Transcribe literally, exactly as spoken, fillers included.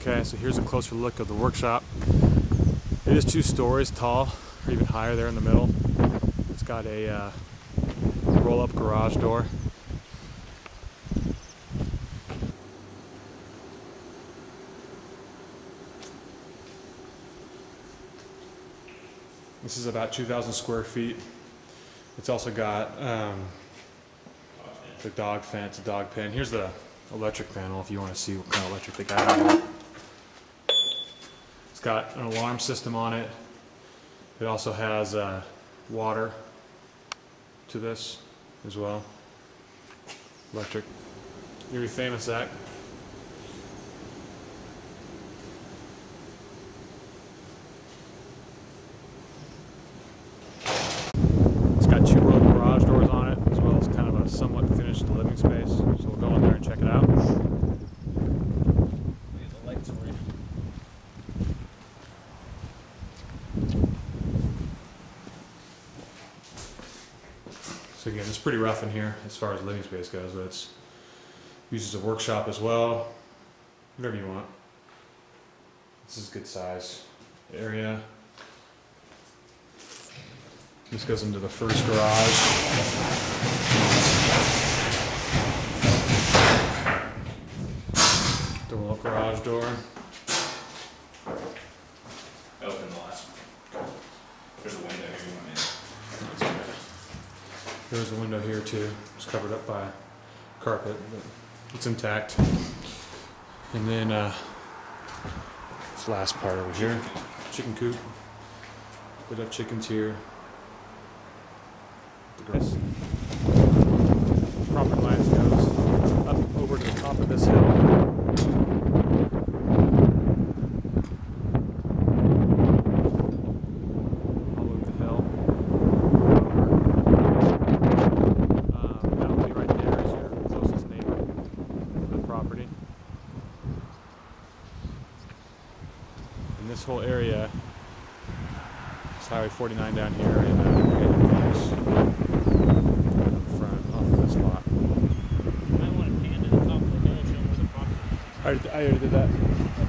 Okay, so here's a closer look of the workshop. It is two stories tall, or even higher there in the middle. It's got a uh, roll-up garage door. This is about two thousand square feet. It's also got um, the dog fence, a dog pen. Here's the electric panel if you want to see what kind of electric they got on it. It's got an alarm system on it. It also has uh, water to this as well. Electric. You're famous, Zach. It's got two roll garage doors on it, as well as kind of a somewhat finished living space. So we'll go in there and check it out. The lights are in. So again, it's pretty rough in here as far as living space goes, but it's used as a workshop as well. Whatever you want. This is a good size area. This goes into the first garage. The roll-up garage door. Open the last one. There's a window here you want in. There's a window here too. It's covered up by carpet, but it's intact. And then uh, this last part over here, chicken coop. Put up chickens here. The grass. Property lines goes up over to the top of this hill. All over the hill. Um, that will be right there is your closest neighbor to the property. And this whole area is Highway forty-nine down here and uh, I already, I already did that.